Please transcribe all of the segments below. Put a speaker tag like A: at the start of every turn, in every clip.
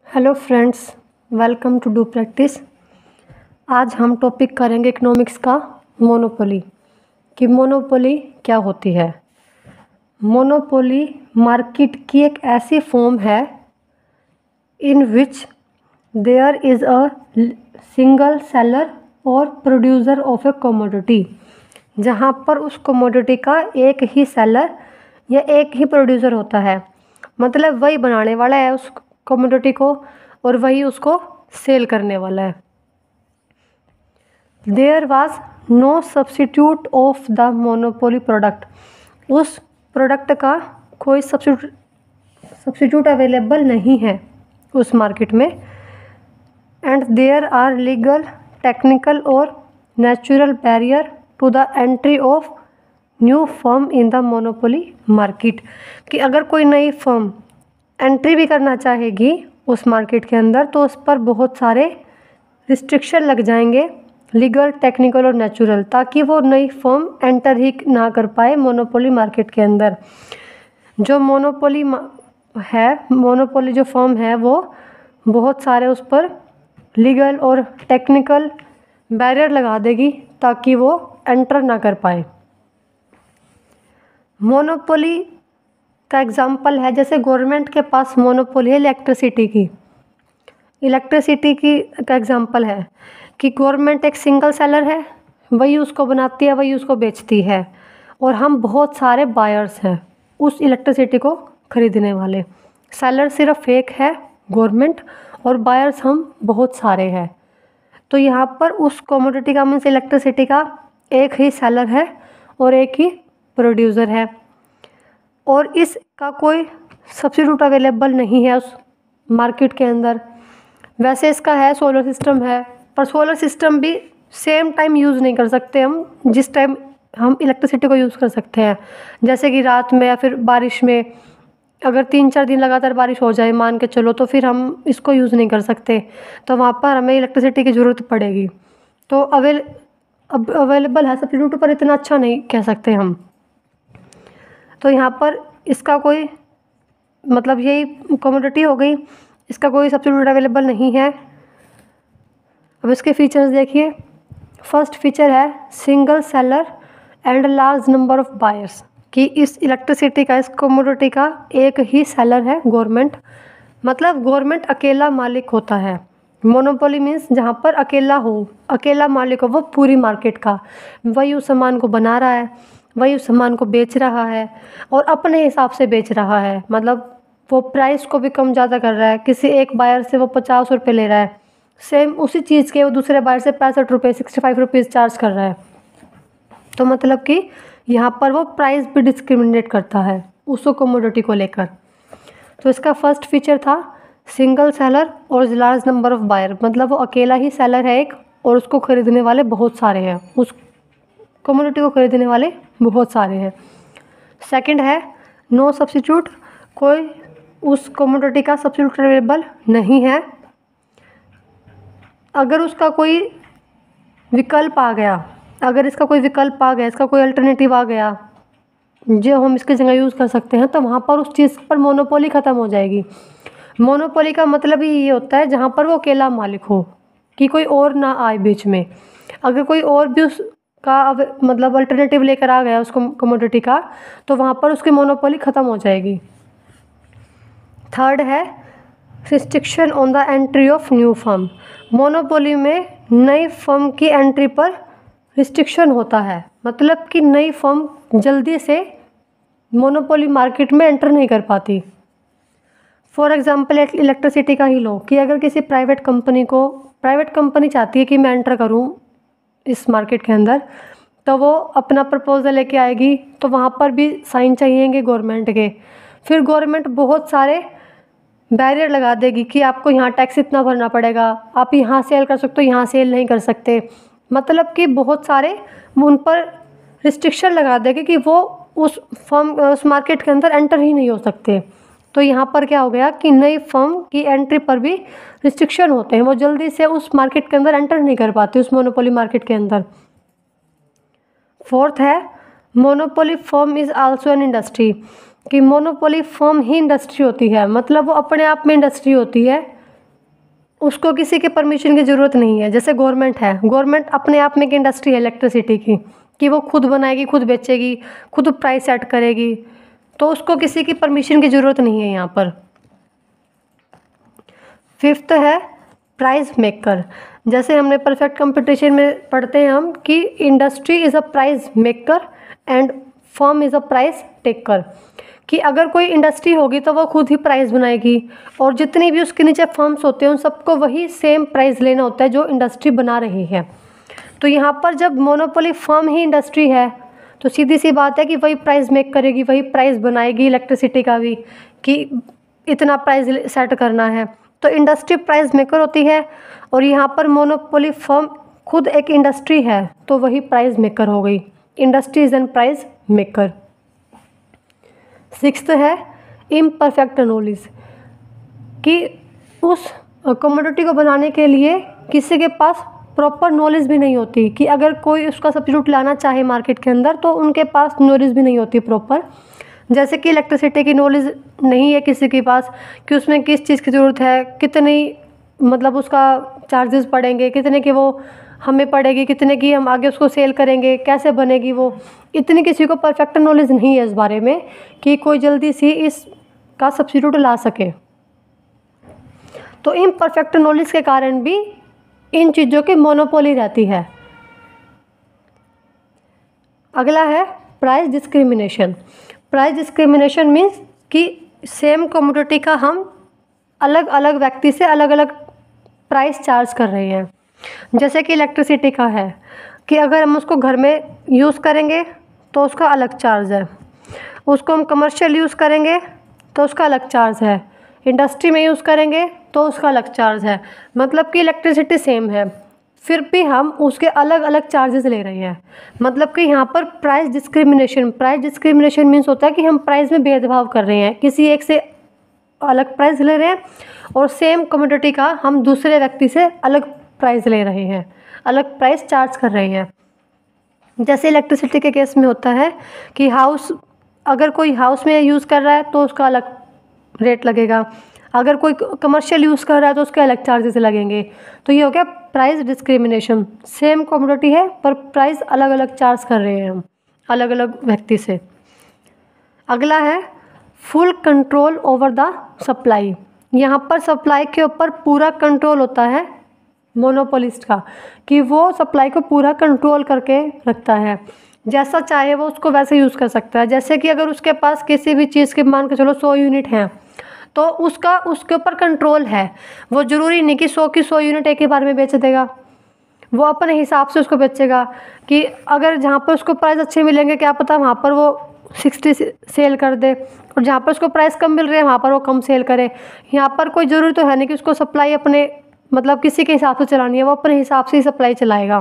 A: Hello friends, welcome to do practice. आज हम topic करेंगे इकोनॉमिक्स का मोनोपोली कि मोनोपोली क्या होती है। मोनोपोली मार्केट की एक ऐसी फॉर्म है in which there is a single seller और प्रोड्यूसर ऑफ ए कमोडिटी, जहाँ पर उस कमोडिटी का एक ही सेलर या एक ही प्रोड्यूसर होता है। मतलब वही बनाने वाला है उस कमोडिटी को और वही उसको सेल करने वाला है। There was no substitute of the monopoly product, उस प्रोडक्ट का कोई सब्स्टिट्यूट अवेलेबल नहीं है उस मार्केट में। And there are legal, technical और natural barrier to the entry of new firm in the monopoly market, कि अगर कोई नई फर्म एंट्री भी करना चाहेगी उस मार्केट के अंदर तो उस पर बहुत सारे रिस्ट्रिक्शन लग जाएंगे, लीगल, टेक्निकल और नेचुरल, ताकि वो नई फर्म एंटर ही ना कर पाए मोनोपोली मार्केट के अंदर। जो मोनोपोली जो फर्म है वो बहुत सारे उस पर लीगल और टेक्निकल बैरियर लगा देगी ताकि वो एंटर ना कर पाए। मोनोपोली का एग्जाम्पल है, जैसे गवर्नमेंट के पास मोनोपोली है इलेक्ट्रिसिटी की का एग्जाम्पल है कि गवर्नमेंट एक सिंगल सेलर है, वही उसको बनाती है, वही उसको बेचती है, और हम बहुत सारे बायर्स हैं उस इलेक्ट्रिसिटी को खरीदने वाले। सेलर सिर्फ एक है गवर्नमेंट और बायर्स हम बहुत सारे हैं। तो यहाँ पर उस कमोडिटी का मीन्स इलेक्ट्रिसिटी का एक ही सेलर है और एक ही प्रोड्यूसर है, और इसका कोई सब्स्टिट्यूट अवेलेबल नहीं है उस मार्केट के अंदर। वैसे इसका है सोलर सिस्टम है, पर सोलर सिस्टम भी सेम टाइम यूज़ नहीं कर सकते हम जिस टाइम हम इलेक्ट्रिसिटी को यूज़ कर सकते हैं। जैसे कि रात में या फिर बारिश में, अगर 3-4 दिन लगातार बारिश हो जाए मान के चलो, तो फिर हम इसको यूज़ नहीं कर सकते, तो वहाँ पर हमें इलेक्ट्रिसिटी की ज़रूरत पड़ेगी। तो अवेलेबल है सब्स्टिट्यूट, पर इतना अच्छा नहीं कह सकते हम। तो यहाँ पर इसका कोई मतलब यही कमोडिटी हो गई, इसका कोई सब्स्टिट्यूट अवेलेबल नहीं है। अब इसके फीचर्स देखिए। फर्स्ट फीचर है single seller and large number of buyers, कि इस इलेक्ट्रिसिटी का, इस कमोडिटी का एक ही सेलर है गवर्नमेंट, मतलब गवर्नमेंट अकेला मालिक होता है। मोनोपोली मीन्स जहाँ पर अकेला मालिक हो वो पूरी मार्केट का, वही उस सामान को बना रहा है, वही उस सामान को बेच रहा है और अपने हिसाब से बेच रहा है। मतलब वो प्राइस को भी कम ज़्यादा कर रहा है, किसी एक बायर से वो 50 रुपये ले रहा है, सेम उसी चीज़ के वो दूसरे बायर से 65 रुपये 65 रुपीज़ चार्ज कर रहा है। तो मतलब कि यहाँ पर वो प्राइस भी डिस्क्रिमिनेट करता है उस कमोडिटी को लेकर। तो इसका फर्स्ट फीचर था सिंगल सेलर और लार्ज नंबर ऑफ बायर, मतलब वो अकेला ही सेलर है एक और उसको खरीदने वाले बहुत सारे हैं, उस कमोडिटी को खरीदने वाले बहुत सारे हैं। सेकंड है नो सब्स्टिट्यूट, कोई उस कमोडिटी का सब्स्टिट्यूट अवेलेबल नहीं है। अगर उसका कोई विकल्प आ गया, इसका कोई अल्टरनेटिव आ गया जो हम इसकी जगह यूज़ कर सकते हैं, तो वहाँ पर उस चीज़ पर मोनोपोली ख़त्म हो जाएगी। मोनोपोली का मतलब ही ये होता है जहाँ पर वो अकेला मालिक हो, कि कोई और ना आए बीच में। अगर कोई और भी उसका मतलब अल्टरनेटिव लेकर आ गया उसको कमोडिटी का, तो वहाँ पर उसकी मोनोपोली ख़त्म हो जाएगी। थर्ड है restriction on the entry of new firm, monopoly में नई फर्म की एंट्री पर रिस्ट्रिक्शन होता है, मतलब कि नई फर्म जल्दी से मोनोपोली मार्केट में एंटर नहीं कर पाती। फॉर एग्जांपल इलेक्ट्रिसिटी का ही लो, कि अगर किसी प्राइवेट कंपनी चाहती है कि मैं एंटर करूं इस मार्केट के अंदर, तो वो अपना प्रपोजल लेके आएगी, तो वहाँ पर भी साइन चाहिएंगे गवर्नमेंट के। फिर गवर्नमेंट बहुत सारे बैरियर लगा देगी कि आपको यहाँ टैक्स इतना भरना पड़ेगा, आप यहाँ सेल कर सकते हो, यहाँ सेल नहीं कर सकते। मतलब कि बहुत सारे उन पर रिस्ट्रिक्शन लगा देगी कि वो उस मार्केट के अंदर एंटर ही नहीं हो सकते। तो यहाँ पर क्या हो गया कि नई फर्म की एंट्री पर भी रिस्ट्रिक्शन होते हैं, वो जल्दी से उस मार्केट के अंदर एंटर नहीं कर पाती, उस मोनोपोली मार्केट के अंदर। फोर्थ है monopoly firm is also an industry, कि मोनोपोली फर्म ही इंडस्ट्री होती है, मतलब वो अपने आप में इंडस्ट्री होती है उसको किसी के परमिशन की ज़रूरत नहीं है। जैसे गवर्नमेंट है, गवर्नमेंट अपने आप में एक इंडस्ट्री है इलेक्ट्रिसिटी की, कि वो खुद बनाएगी, खुद बेचेगी, खुद प्राइस सेट करेगी, तो उसको किसी की परमिशन की ज़रूरत नहीं है यहाँ पर। फिफ्थ है प्राइस मेकर। जैसे हमने परफेक्ट कंपटीशन में पढ़ते हैं हम कि industry is a price maker and firm is a price taker, कि अगर कोई इंडस्ट्री होगी तो वो खुद ही प्राइस बनाएगी, और जितनी भी उसके नीचे फर्म्स होते हैं उन सबको वही सेम प्राइस लेना होता है जो इंडस्ट्री बना रही है। तो यहाँ पर जब मोनोपोली फर्म ही इंडस्ट्री है तो सीधी सी बात है कि वही प्राइस मेक करेगी, वही प्राइस बनाएगी इलेक्ट्रिसिटी का भी, कि इतना प्राइस सेट करना है। तो इंडस्ट्री प्राइस मेकर होती है, और यहाँ पर मोनोपोली फर्म खुद एक इंडस्ट्री है तो वही प्राइस मेकर हो गई। Industry is an price maker. Sixth है इम्परफेक्ट नॉलेज, कि उस कमोडिटी को बनाने के लिए किसी के पास प्रॉपर नॉलेज भी नहीं होती, कि अगर कोई उसका सब्स्टिट्यूट लाना चाहे मार्केट के अंदर तो उनके पास नॉलेज भी नहीं होती प्रॉपर। जैसे कि इलेक्ट्रिसिटी की नॉलेज नहीं है किसी के पास कि उसमें किस चीज़ की ज़रूरत है, कितनी मतलब उसका चार्जेस पड़ेंगे, कितने की वो हमें पड़ेगी, कितने की हम आगे उसको सेल करेंगे, कैसे बनेगी वो, इतनी किसी को परफेक्ट नॉलेज नहीं है इस बारे में कि कोई जल्दी से इसका सब्स्टिट्यूट ला सके। तो इम्परफेक्ट नॉलेज के कारण भी इन चीज़ों की मोनोपोली रहती है। अगला है price discrimination. Price discrimination means कि सेम कमोडिटी का हम अलग अलग व्यक्ति से अलग अलग प्राइस चार्ज कर रहे हैं। जैसे कि इलेक्ट्रिसिटी का है कि अगर हम उसको घर में यूज़ करेंगे तो उसका अलग चार्ज है, उसको हम कमर्शियल यूज़ करेंगे तो उसका अलग चार्ज है, इंडस्ट्री में यूज़ करेंगे तो उसका अलग चार्ज है। मतलब कि इलेक्ट्रिसिटी सेम है फिर भी हम उसके अलग अलग चार्जेस ले रहे हैं। मतलब कि यहाँ पर प्राइस डिस्क्रिमिनेशन मीन्स होता है कि हम प्राइस में भेदभाव कर रहे हैं, किसी एक से अलग प्राइस ले रहे हैं और सेम कमोडिटी का हम दूसरे व्यक्ति से अलग प्राइस ले रहे हैं, अलग प्राइस चार्ज कर रहे हैं। जैसे इलेक्ट्रिसिटी के केस में होता है कि अगर कोई हाउस में यूज़ कर रहा है तो उसका अलग रेट लगेगा, अगर कोई कमर्शियल यूज़ कर रहा है तो उसके अलग चार्जेस लगेंगे। तो ये हो गया प्राइस डिस्क्रिमिनेशन। सेम कमोडिटी है पर प्राइस अलग अलग चार्ज कर रहे हैं हम अलग अलग व्यक्ति से। अगला है full control over the supply. यहाँ पर सप्लाई के ऊपर पूरा कंट्रोल होता है मोनोपोलिस्ट का, कि वो सप्लाई को पूरा कंट्रोल करके रखता है, जैसा चाहे वो उसको वैसे यूज़ कर सकता है। जैसे कि अगर उसके पास किसी भी चीज़ के मान के चलो 100 यूनिट हैं तो उसके ऊपर कंट्रोल है। वो ज़रूरी नहीं कि 100 की 100 यूनिट एक ही बार में बेच देगा, वो अपने हिसाब से उसको बेचेगा। कि अगर जहाँ पर उसको प्राइस अच्छे मिलेंगे क्या पता वहाँ पर वो 60 सेल कर दे, और जहाँ पर उसको प्राइस कम मिल रहे हैं वहाँ पर वो कम सेल करे। यहाँ पर कोई ज़रूरी तो है नहीं कि उसको सप्लाई अपने मतलब किसी के हिसाब से चलानी है, वो अपने हिसाब से ही सप्लाई चलाएगा।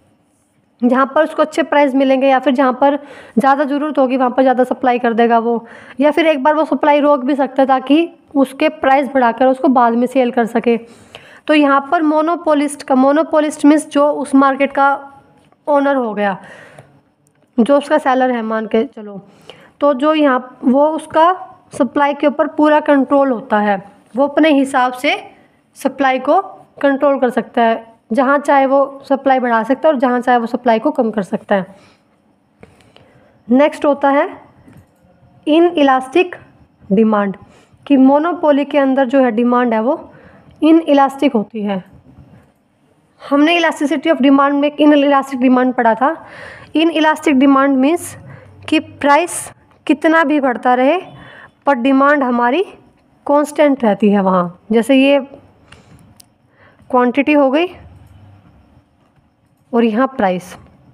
A: जहाँ पर उसको अच्छे प्राइस मिलेंगे या फिर जहाँ पर ज़्यादा ज़रूरत होगी वहाँ पर ज़्यादा सप्लाई कर देगा वो, या फिर एक बार वो सप्लाई रोक भी सकता है ताकि उसके प्राइस बढ़ाकर उसको बाद में सेल कर सके। तो यहाँ पर मोनोपोलिस्ट मीन्स जो उस मार्केट का ओनर हो गया, जो उसका सेलर है मान के चलो, तो जो यहाँ वो उसका सप्लाई के ऊपर पूरा कंट्रोल होता है, वो अपने हिसाब से सप्लाई को कंट्रोल कर सकता है, जहाँ चाहे वो सप्लाई बढ़ा सकता है और जहाँ चाहे वो सप्लाई को कम कर सकता है। नेक्स्ट होता है इन इलास्टिक डिमांड, कि मोनोपोली के अंदर जो है डिमांड है वो इन इलास्टिक होती है। हमने इलास्टिसिटी ऑफ डिमांड में इन इलास्टिक डिमांड पढ़ा था। इन इलास्टिक डिमांड मीन्स कि प्राइस कितना भी बढ़ता रहे पर डिमांड हमारी कांस्टेंट रहती है वहाँ। जैसे ये क्वांटिटी हो गई और यहाँ प्राइस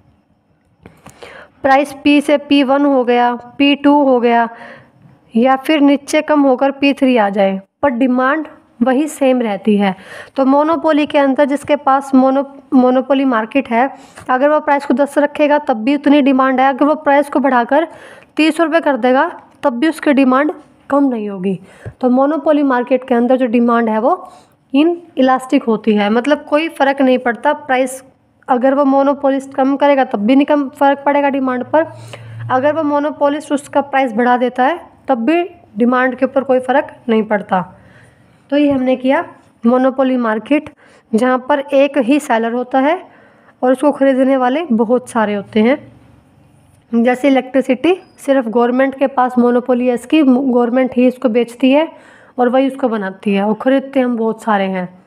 A: P से P1 हो गया, P2 हो गया, या फिर नीचे कम होकर P3 आ जाए पर डिमांड वही सेम रहती है। तो मोनोपोली के अंदर जिसके पास मोनोपोली मार्केट है, अगर वो प्राइस को 10 रखेगा तब भी उतनी डिमांड है, अगर वो प्राइस को बढ़ाकर 30 रुपये कर देगा तब भी उसकी डिमांड कम नहीं होगी। तो मोनोपोली मार्केट के अंदर जो डिमांड है वो इन इलास्टिक होती है, मतलब कोई फ़र्क नहीं पड़ता प्राइस, अगर वो मोनोपोलिस्ट कम करेगा तब भी नहीं कम फ़र्क पड़ेगा डिमांड पर, अगर वो मोनोपोलिस्ट उसका प्राइस बढ़ा देता है तब भी डिमांड के ऊपर कोई फ़र्क नहीं पड़ता। तो ये हमने किया मोनोपोली मार्केट, जहाँ पर एक ही सेलर होता है और उसको खरीदने वाले बहुत सारे होते हैं। जैसे इलेक्ट्रिसिटी सिर्फ गवर्नमेंट के पास मोनोपोली है इसकी, गवर्नमेंट ही इसको बेचती है और वही उसको बनाती है और ख़रीदते हम बहुत सारे हैं।